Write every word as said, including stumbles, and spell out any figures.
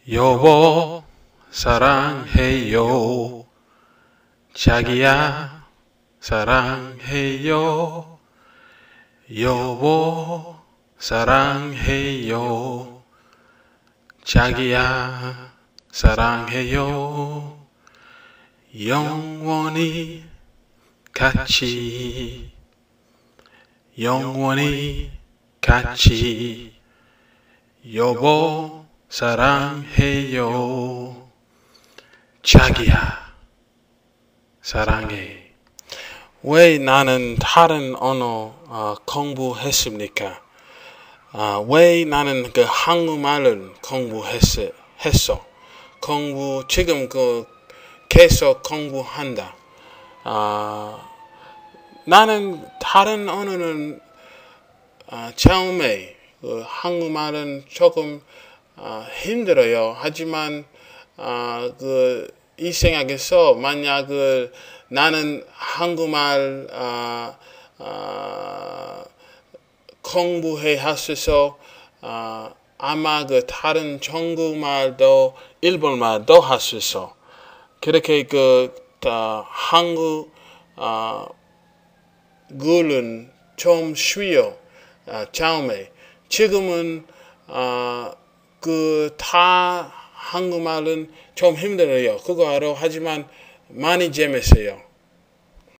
여보 사랑해요. 자기야 사랑해요. 여보 사랑해요. 자기야 사랑해요. 영원히 같이 영원히 같이 여보 사랑해요. 자기야 사랑해. 왜 나는 다른 언어 어, 공부했습니까? 어, 왜 나는 그 한국말을 공부했어? 했어? 공부 지금 그 계속 공부한다. 어, 나는 다른 언어는 어, 처음에 그 한국말은 조금 어, 힘들어요. 하지만 어, 그 이 생각에서 만약 그 나는 한국말 어, 어, 공부해 하셔서 어, 아마 그 다른 중국말도 일본말도 할 수 있어. 그렇게 그 어, 한국 어, 글은 좀 쉬워. 어, 처음에 지금은 어, 그 다 한국말은 좀 힘들어요. 그거 알아. 하지만 많이 재밌어요.